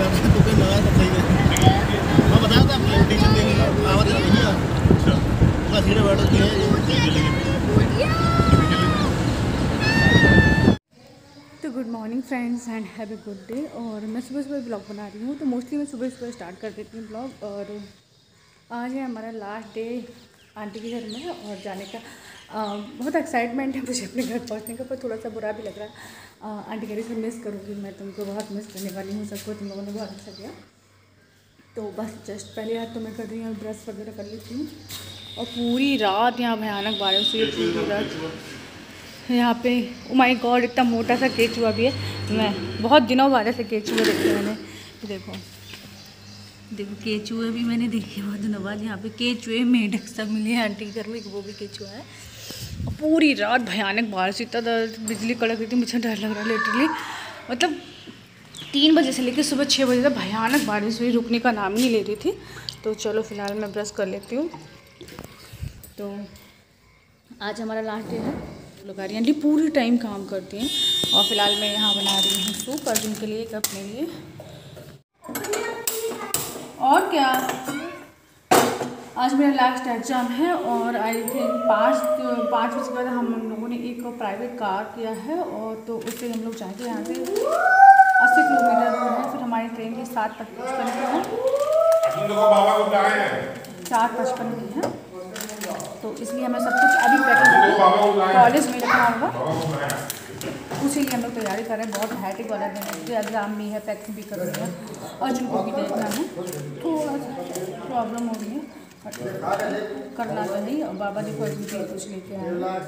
तो कोई लगा सब सही है। मैं बताया था आपको टेंशन देंगे आवाज़ नहीं है। अच्छा बस सीधे बैठो तो good morning friends and have a good day. और मैं सुबह सुबह ब्लॉग बना रही हूँ, तो मोस्टली मैं सुबह सुबह स्टार्ट कर देती हूँ ब्लॉग। और आज है हमारा लास्ट डे आंटी के घर में और जाने का। बहुत एक्साइटमेंट है मुझे अपने घर पहुँचने का, पर थोड़ा सा बुरा भी लग रहा है। आंटी कह रही से मिस करूँगी, मैं तुमको बहुत मिस करने वाली हूँ, सबको तुम लोगों ने बहुत अच्छा किया। तो बस जस्ट पहले यार तो मैं कर रही हूँ, ब्रश वगैरह कर लेती हूँ। और पूरी रात यहाँ भयानक बारिश हुई, पूरी रात यहाँ पे। ओ माय गॉड, इतना मोटा सा केचुआ भी है। मैं बहुत दिनों बाद से केचुआ देखे मैंने। देखो देखो केचुए भी मैंने देखे बहुत दिनों बाद। यहाँ पे केचुए मेढक सब मिले हैं आंटी के घर में, वो भी केचुआ है। और पूरी रात भयानक बारिश, इतना बिजली कड़क रही थी, मुझे डर लग रहा है लिटरली। मतलब 3 बजे से लेकर सुबह 6 बजे तक भयानक बारिश हुई, रुकने का नाम ही नहीं ले रही थी। तो चलो फिलहाल मैं ब्रश कर लेती हूँ। तो आज हमारा लास्ट डे है। लोग आ रही हैं, पूरी टाइम काम करती हैं। और फिलहाल मैं यहाँ बना रही हूँ सूप अर्जुन के लिए, एक अपने लिए। और क्या, आज मेरा लास्ट एग्ज़ाम है और आई थिंक 5 बजे के बाद हम लोगों ने एक प्राइवेट कार किया है। और तो उससे हम लोग जाएंगे यहाँ से 80 किलोमीटर दूर है। फिर हमारी ट्रेन की 7:55 की है, 7:55 की है। तो इसलिए हमें सब कुछ अभी कॉलेज में रखना होगा, उसी लिए हम लोग तैयारी कर रहे हैं। बहुत हैटिक वाला दिन है, मुझे एग्ज़ाम भी है, पैकिंग भी करनी है और जिनको भी देखना है। थोड़ा सा प्रॉब्लम हो रही है, करना तो नहीं। और बाबा देखो अभी भी कुछ लेके आए।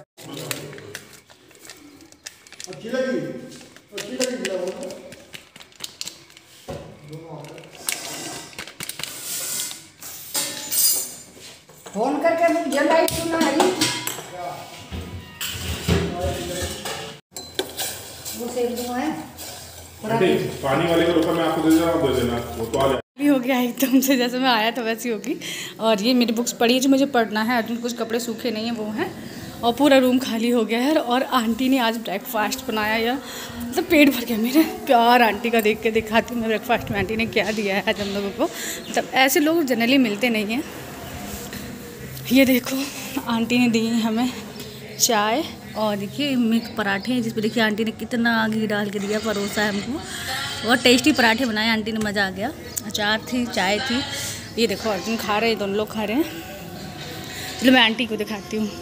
फोन करके मुझे लाइट सुना है वो सेव दूँ है। पानी वाले का रुपया मैं आपको दे देना, वो तो आ जाए। हो गया एकदम से, जैसे मैं आया था वैसी होगी। और ये मेरी बुक्स पड़ी है जो मुझे पढ़ना है। अर्जुन कुछ कपड़े सूखे नहीं हैं वो हैं। और पूरा रूम खाली हो गया है। और आंटी ने आज ब्रेकफास्ट बनाया, या मतलब पेट भर गया मेरे। प्यार आंटी का देख के दिखाती हूँ मैं ब्रेकफास्ट में आंटी ने क्या दिया है आज हम लोगों को। मतलब ऐसे लोग जनरली मिलते नहीं हैं। ये देखो आंटी ने दी हमें चाय, और देखिए मिक्स पराठे हैं जिस पर देखिए आंटी ने कितना घी डाल के दिया, परोसा है हमको। बहुत टेस्टी पराठे बनाए आंटी ने, मज़ा आ गया। अचार थी, चाय थी। ये देखो अर्जुन खा रहे हैं, दोनों लोग खा रहे हैं। चलो मैं आंटी को दिखाती हूँ।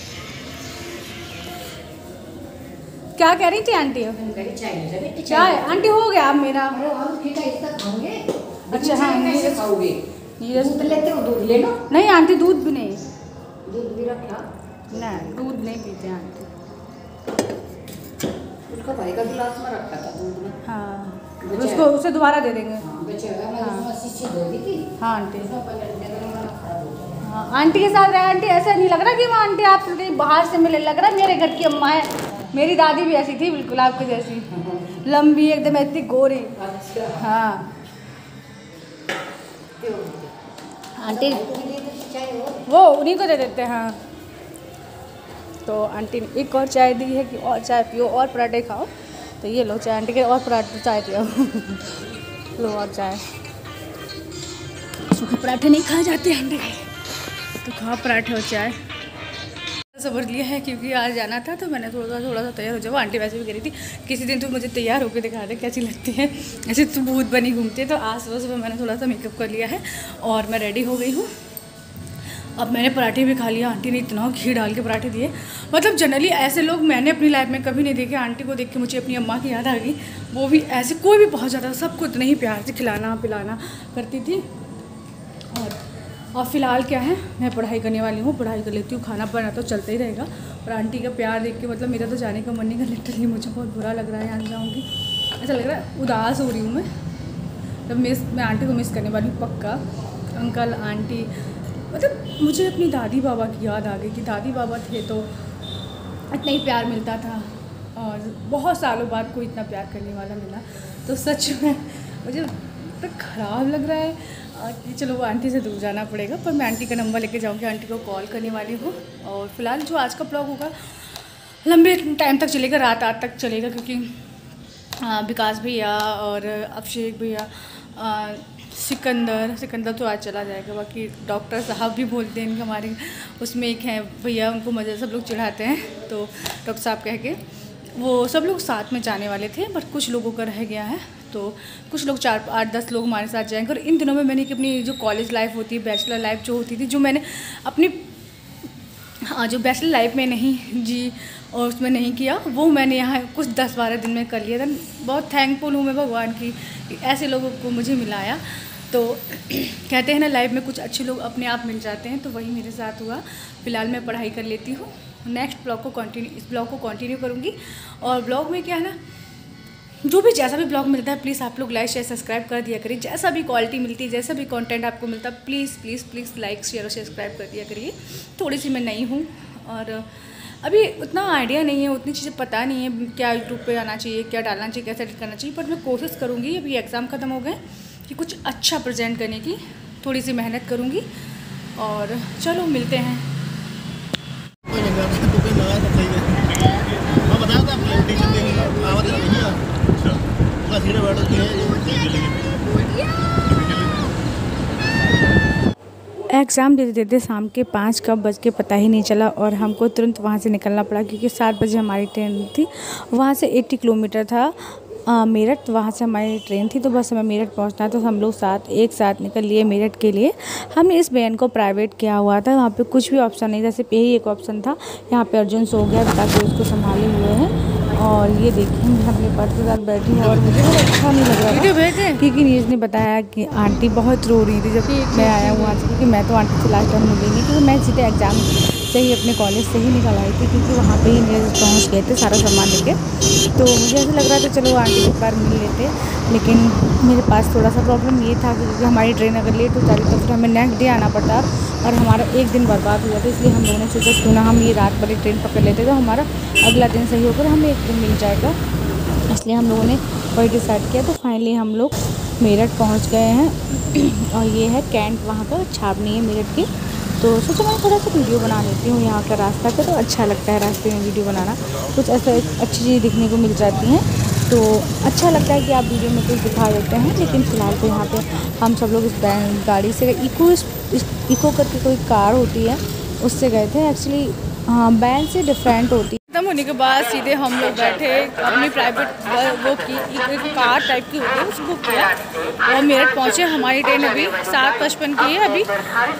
क्या कह रही थी आंटी? चाय आंटी हो गया अब मेरा। अच्छा हाँ, दूध लेते हो? दूध ले लो। नहीं आंटी दूध भी नहीं, दूध भी रखा नहीं, दूध नहीं पीते आंटी। उसका भाई का गिलास में रखा था दूध में। हाँ उसको उसे दोबारा दे देंगे। हाँ आंटी, हाँ आंटी के साथ रहे। आंटी ऐसा नहीं लग रहा कि वो आंटी आपसे कहीं बाहर से मिले, लग रहा है मेरे घर की अम्मा है। मेरी दादी भी ऐसी थी बिल्कुल आपके जैसी, लंबी एकदम, इतनी गोरी। हाँ आंटी वो उन्हीं को दे देते हैं। हाँ तो आंटी ने एक और चाय दी है कि और चाय पियो और पराठे खाओ। तो ये लो चाय आंटी के, और पराठे चाय पियो। लो और चाय। सूखे पराठे नहीं खाए जाते आंटी के, तो खाओ पराठे और चाय। समझ लिया है क्योंकि आज जाना था, तो मैंने थोड़ा सा तैयार हो जाओ। आंटी वैसे भी कह रही थी किसी दिन तो मुझे तैयार होकर दिखा दे कैसी लगती है, ऐसे तो भूत बनी घूमती है। तो आज सुबह मैंने थोड़ा सा मेकअप कर लिया है और मैं रेडी हो गई हूँ। अब मैंने पराठे भी खा लिया। आंटी ने इतना घी डाल के पराठे दिए, मतलब जनरली ऐसे लोग मैंने अपनी लाइफ में कभी नहीं देखे। आंटी को देख के मुझे अपनी अम्मा की याद आ गई। वो भी ऐसे, कोई भी बहुत ज़्यादा, सबको इतना ही प्यार से खिलाना पिलाना करती थी। और फिलहाल क्या है, मैं पढ़ाई करने वाली हूँ, पढ़ाई कर लेती हूँ, खाना बना तो चलता ही रहेगा। और आंटी का प्यार देख के मतलब मेरा तो जाने का मन नहीं कर, लिटरली मुझे बहुत बुरा लग रहा है। यहाँ जाऊँगी ऐसा लग रहा है, उदास हो रही हूँ मैं। तब मैं आंटी को मिस करने वाली हूँ पक्का। अंकल आंटी, मतलब मुझे अपनी दादी बाबा की याद आ गई कि दादी बाबा थे तो इतना ही प्यार मिलता था, और बहुत सालों बाद कोई इतना प्यार करने वाला मिला। तो सच में मुझे तो ख़राब लग रहा है कि चलो वो आंटी से दूर जाना पड़ेगा। पर मैं आंटी का नंबर लेके जाऊँगी, आंटी को कॉल करने वाली हूँ। और फिलहाल जो आज का ब्लॉग होगा लंबे टाइम तक चलेगा, रात तक चलेगा, क्योंकि विकास भैया और अभिषेक भैया, सिकंदर तो आज चला जाएगा, बाकी डॉक्टर साहब भी बोलते हैं हमारे उसमें एक हैं भैया, उनको मज़े सब लोग चिढ़ाते हैं, तो डॉक्टर साहब कह के वो सब लोग साथ में जाने वाले थे, बट कुछ लोगों का रह गया है, तो कुछ लोग 4-8-10 लोग हमारे साथ जाएंगे। और इन दिनों में मैंने अपनी जो कॉलेज लाइफ होती है, बैचलर लाइफ जो होती थी, जो मैंने अपनी जो बैचलर लाइफ में नहीं जी और उसमें नहीं किया, वो मैंने यहाँ कुछ 10-12 दिन में कर लिया था। बहुत थैंकफुल हूँ मैं भगवान की कि ऐसे लोगों को मुझे मिलाया। तो कहते हैं ना, लाइफ में कुछ अच्छे लोग अपने आप मिल जाते हैं, तो वही मेरे साथ हुआ। फ़िलहाल मैं पढ़ाई कर लेती हूँ, नेक्स्ट ब्लॉग को इस ब्लॉग को कंटिन्यू करूँगी। और ब्लॉग में क्या है ना, जो भी जैसा भी ब्लॉग मिलता है प्लीज़ आप लोग लाइक शेयर सब्सक्राइब कर दिया करिए। जैसा भी क्वालिटी मिलती है, जैसा भी कंटेंट आपको मिलता है, प्लीज़ लाइक शेयर और सब्सक्राइब कर दिया करिए। थोड़ी सी मैं नई हूँ और अभी उतना आइडिया नहीं है, उतनी चीज़ें पता नहीं है क्या यूट्यूब पे आना चाहिए, क्या डालना चाहिए, कैसे एडिट करना चाहिए, बट मैं कोशिश करूँगी। अभी एग्ज़ाम ख़त्म हो गए कि कुछ अच्छा प्रेजेंट करने की थोड़ी सी मेहनत करूँगी। और चलो मिलते हैं। कोई नहीं करता तो कोई लगा तो सही है। मैं बताया था आपको टीचर की आवाज़ आ रही है। अच्छा, पूरा सीधे बैठो कि एग्ज़ाम देते देते शाम के 5 कब बज के पता ही नहीं चला और हमको तुरंत वहाँ से निकलना पड़ा, क्योंकि 7 बजे हमारी ट्रेन थी। वहाँ से 80 किलोमीटर था मेरठ, वहाँ से हमारी ट्रेन थी, तो बस हमें मेरठ पहुँचना, तो हम लोग एक साथ निकल लिए मेरठ के लिए। हमने इस वैन को प्राइवेट किया हुआ था, वहाँ पे कुछ भी ऑप्शन नहीं था, सिर्फ यही एक ऑप्शन था। यहाँ पे अर्जुन सो गया, ताकि उसको संभाले हुए हैं। और ये देखिए मैं अपने पर्स के साथ बैठी हूँ और मुझे बहुत अच्छा नहीं लग रहा था, क्योंकि नीरज ने बताया कि आंटी बहुत रो रही थी जब मैं आया हुआ था, क्योंकि मैं तो आंटी से लास्ट टाइम मिली नहीं, क्योंकि मैं सीधे एग्ज़ाम से ही अपने कॉलेज से ही निकल आई थी, क्योंकि वहाँ पे ही नीरज पहुँच गए थे सारा सामान लेके। तो मुझे ऐसा लग रहा था चलो आंटी के बार मिल लेते, लेकिन मेरे पास थोड़ा सा प्रॉब्लम ये था, क्योंकि हमारी ट्रेन अगर लेट हो जाती तो फिर हमें नेक्स्ट डे आना पड़ता और हमारा एक दिन बर्बाद हुआ था। इसलिए हम लोगों ने सोचा क्यों ना हम ये रात वाली ट्रेन पकड़ लेते, तो हमारा अगला दिन सही होकर हमें एक दिन मिल जाएगा। इसलिए हम लोगों ने वही डिसाइड किया। तो फाइनली हम लोग मेरठ पहुंच गए हैं और ये है कैंट, वहाँ का छावनी है मेरठ की। तो सोचा मैं थोड़ा सा वीडियो बना लेती हूँ यहाँ का रास्ता का, तो अच्छा लगता है रास्ते में वीडियो बनाना, कुछ ऐसा अच्छी चीज़ दिखने को मिल जाती हैं, तो अच्छा लगता है कि आप वीडियो में कुछ दिखा देते हैं। लेकिन फ़िलहाल तो यहाँ पे हम सब लोग इस गाड़ी से इको करके कोई कार होती है उससे गए थे। एक्चुअली हाँ, वैन से डिफरेंट होती है। खत्म होने के बाद सीधे हम लोग बैठे अपनी प्राइवेट वो की एक कार टाइप की होती है, उसको किया और मेरठ पहुँचे। हमारी ट्रेन अभी 7:55 की है, अभी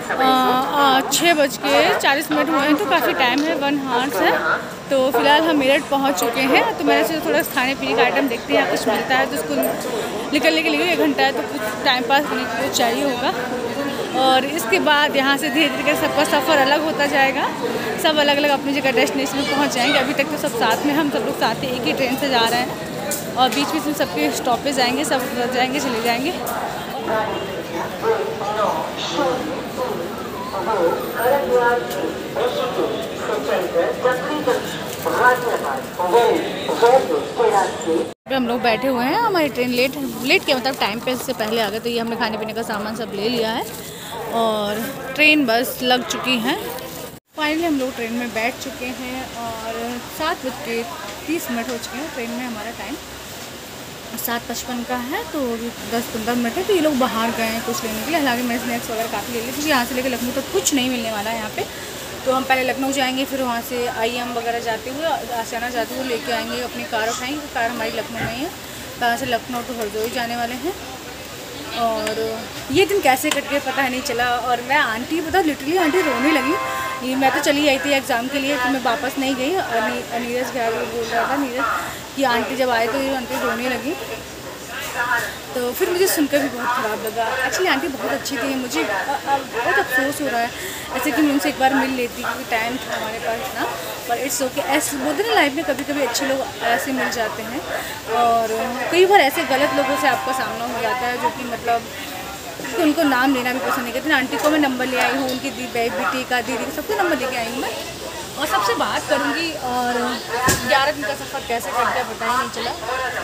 6:40 हुए हैं, तो काफ़ी टाइम है, 1 आवर्स है। तो फिलहाल हम मेरठ पहुँच चुके हैं। तो मैंने सोचा थोड़ा खाने पीने का आइटम देखते हैं, कुछ मिलता है तो उसको निकलने के लिए 1 घंटा है, तो कुछ टाइम पास करने के लिए चाहिए होगा। और इसके बाद यहाँ से धीरे धीरे सबका सफ़र अलग होता जाएगा, सब अलग अलग अपनी जगह डेस्टिनेशन में पहुँच जाएंगे। अभी तक तो सब साथ में, हम सब लोग साथ ही एक ही ट्रेन से जा रहे हैं और बीच बीच में सबके स्टॉपेज आएंगे, सब जाएंगे चले जाएंगे। हम लोग बैठे हुए हैं, हमारी ट्रेन लेट के मतलब टाइम पे से पहले आ गए, तो ये हमने खाने पीने का सामान सब ले लिया है और ट्रेन बस लग चुकी है। फाइनली हम लोग ट्रेन में बैठ चुके हैं और 7:30 हो चुके हैं। ट्रेन में हमारा टाइम 7:55 का है, तो 10-15 मिनट है। तो ये लोग बाहर गए हैं कुछ लेने के लिए, हालांकि मैं स्नैक्स वगैरह काफ़ी ले ली, क्योंकि यहाँ से लेकर लखनऊ तक कुछ नहीं मिलने वाला है यहाँ पे। तो हम पहले लखनऊ जाएंगे, फिर वहाँ से IM वगैरह जाते हुए, आशियाना जाते हुए लेके आएंगे, अपनी कार उठाएंगे, कार हमारी लखनऊ में ही है। वहाँ से लखनऊ तो हरदोई जाने वाले हैं। और ये दिन कैसे कट गए पता नहीं चला। और मैं आंटी लिटरली आंटी रोने लगी। ये मैं तो चली आई थी एग्ज़ाम के लिए, तो मैं वापस नहीं गई। नीरज क्या बोल रहा था नीरज कि आंटी जब आए तो ये आंटी रोने लगी, तो फिर मुझे सुनकर भी बहुत ख़राब लगा। एक्चुअली आंटी बहुत अच्छी थी, मुझे बहुत अफसोस हो रहा है ऐसे कि मैं उनसे एक बार मिल लेती, क्योंकि टाइम था हमारे पास ना। पर इट्स ओके, ऐसे बोलते ना लाइफ में कभी कभी अच्छे लोग ऐसे मिल जाते हैं, और कई बार ऐसे गलत लोगों से आपका सामना हो जाता है, जो कि मतलब कि उनको नाम लेना भी पसंद नहीं करते। आंटी को मैं नंबर ले आई हूँ, उनकी बेटी का, दीदी का, सबको नंबर लेके आई हूँ मैं, और सबसे बात करूँगी। और 11 दिन का सफ़र कैसे कट गया पता ही नहीं चला।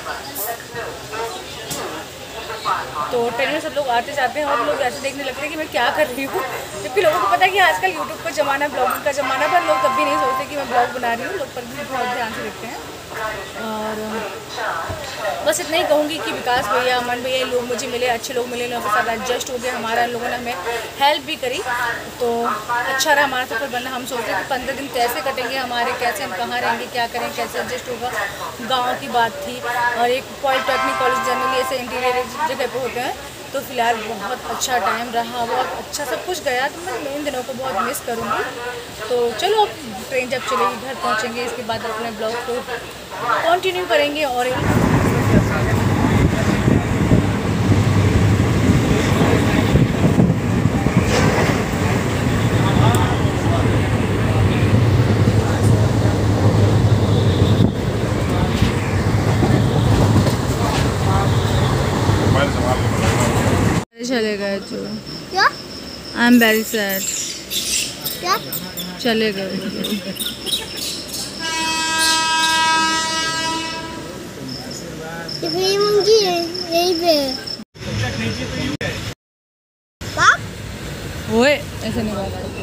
तो ट्रेन में सब लोग आते जाते हैं और लोग ऐसे देखने लगते हैं कि मैं क्या कर रही हूँ, जबकि लोगों को पता है कि आजकल यूट्यूब का ज़माना, ब्लॉगिंग का ज़माना, पर लोग तब भी नहीं सोचते कि मैं ब्लॉग बना रही हूँ। लोग पर भी बहुत ध्यान से देखते हैं। और बस इतना ही कहूँगी कि विकास भैया, अमन भैया, लोग मुझे मिले, अच्छे लोग मिले, लोगों के साथ एडजस्ट हो गए, हमारा लोगों ने हमें हेल्प भी करी, तो अच्छा रहा हमारा सफ़र बनना। हम सोचते थे 15 दिन कैसे कटेंगे हमारे, कैसे हम कहाँ रहेंगे, क्या करें, कैसे एडजस्ट होगा, गाँव की बात थी। और एक पॉलिटेक्निक कॉलेज जनरली ऐसे इंटीरियर जगह पर होते हैं, तो फिलहाल बहुत अच्छा टाइम रहा, बहुत अच्छा सब कुछ गया। तो मैं इन दिनों को बहुत मिस करूँगी। तो चलो अब ट्रेन जब चलेगी, घर पहुँचेंगे, इसके बाद अपने ब्लॉग को कंटिन्यू करेंगे। और चले गए जो क्या? I am very sad. क्या? चले गए। मुंगी यही पे। ओए ऐसे नहीं बात करते।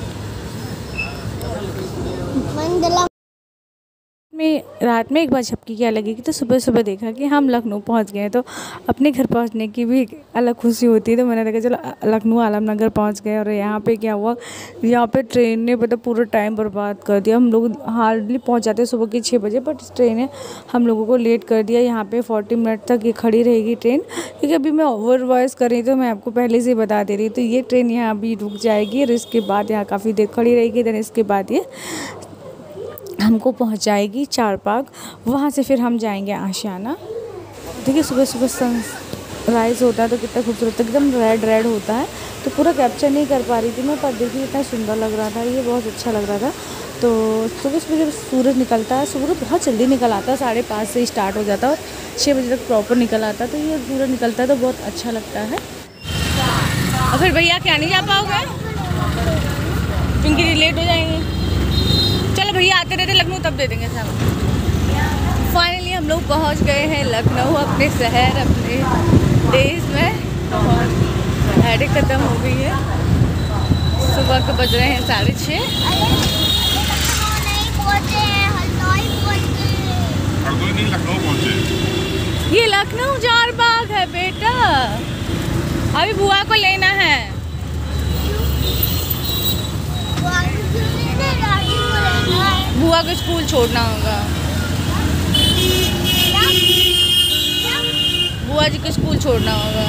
रात में एक बार झपकी क्या लगेगी, तो सुबह सुबह देखा कि हम लखनऊ पहुंच गए। तो अपने घर पहुंचने की भी एक अलग खुशी होती है। तो मैंने देखा चलो लखनऊ आलमनगर पहुंच गए। और यहाँ पे क्या हुआ, यहाँ पे ट्रेन ने मतलब पूरा टाइम बर्बाद कर दिया। हम लोग हार्डली पहुंच जाते सुबह के 6 बजे, बट इस ट्रेन ने हम लोगों को लेट कर दिया। यहाँ पर 40 मिनट तक ये खड़ी रहेगी ट्रेन, क्योंकि अभी मैं ओवर वॉइस कर रही, तो मैं आपको पहले से बता दे रही। तो ये ट्रेन यहाँ अभी रुक जाएगी और इसके बाद यहाँ काफ़ी देर खड़ी रहेगी। देन इसके बाद ये हमको पहुंचाएगी चारबाग, वहाँ से फिर हम जाएंगे आशियाना। देखिए सुबह सुबह सनराइज़ होता है तो कितना खूबसूरत, एकदम रेड रेड होता है। तो पूरा कैप्चर नहीं कर पा रही थी मैं, पर देखिए इतना सुंदर लग रहा था, ये बहुत अच्छा लग रहा था। तो सुबह सुबह जब सूरज निकलता है, सूरज बहुत जल्दी निकल आता है, 5:30 से स्टार्ट हो जाता है और 6 बजे तक प्रॉपर निकल आता है। तो ये सूरज निकलता है तो बहुत अच्छा लगता है। और फिर भैया क्या नहीं जा पाओगे, क्योंकि लेट हो जाएंगे। चलो भैया आते रहते लखनऊ, तब दे देंगे सब। फाइनली हम लोग पहुंच गए हैं लखनऊ, अपने शहर, अपने देश में। और हेडेक ख़त्म हो गई है। सुबह के बज रहे हैं 6:30। ये लखनऊ चारबाग है बेटा, अभी बुआ को लेना है। बुआ को स्कूल छोड़ना होगा, बुआ जी को स्कूल छोड़ना होगा।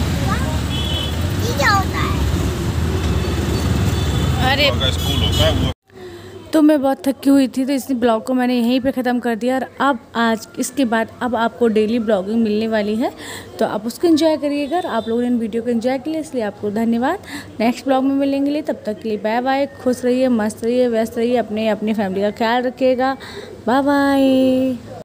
क्या होता है? अरे स्कूल होता है वो। तो मैं बहुत थकी हुई थी, तो इस ब्लॉग को मैंने यहीं पे ख़त्म कर दिया। और अब आज इसके बाद अब आपको डेली ब्लॉगिंग मिलने वाली है, तो आप उसको एंजॉय करिएगा। आप लोगों ने वीडियो को एंजॉय के लिए, इसलिए आपको धन्यवाद। नेक्स्ट ब्लॉग में मिलेंगे, तब तक के लिए बाय बाय। खुश रहिए, मस्त रहिए, व्यस्त रहिए, अपने फैमिली का ख्याल रखिएगा। Bye bye.